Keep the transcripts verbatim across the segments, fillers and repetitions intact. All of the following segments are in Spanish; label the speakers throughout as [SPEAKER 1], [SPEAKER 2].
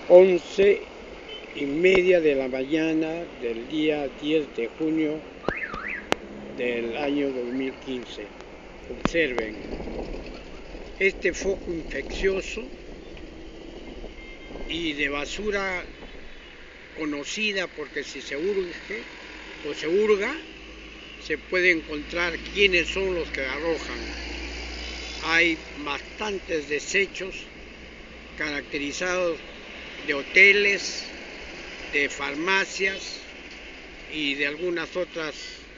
[SPEAKER 1] once y media de la mañana del día diez de junio del año dos mil quince. Observen, este foco infeccioso y de basura conocida, porque si se urge o se hurga, se puede encontrar quiénes son los que arrojan. Hay bastantes desechos caracterizados de hoteles, de farmacias y de algunas otras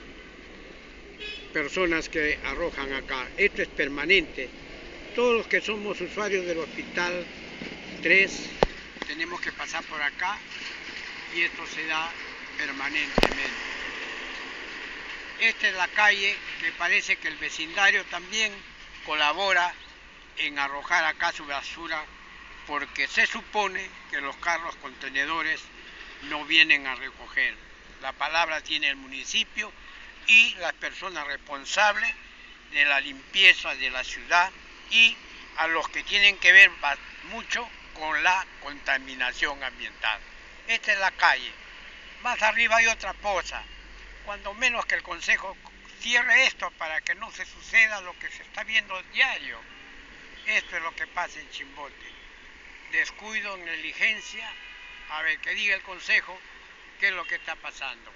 [SPEAKER 1] personas que arrojan acá. Esto es permanente. Todos los que somos usuarios del Hospital tres tenemos que pasar por acá y esto se da permanentemente. Esta es la calle que parece que el vecindario también colabora en arrojar acá su basura, porque se supone que los carros contenedores no vienen a recoger. La palabra tiene el municipio y las personas responsables de la limpieza de la ciudad y a los que tienen que ver mucho con la contaminación ambiental. Esta es la calle. Más arriba hay otra cosa. Cuando menos que el Consejo cierre esto para que no se suceda lo que se está viendo diario. Esto es lo que pasa en Chimbote. Descuido, negligencia. A ver, que diga el Consejo qué es lo que está pasando.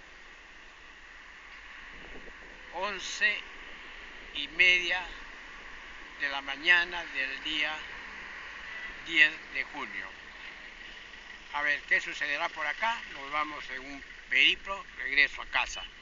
[SPEAKER 1] Once y media de la mañana del día diez de junio. A ver qué sucederá por acá. Nos vamos en un periplo, regreso a casa.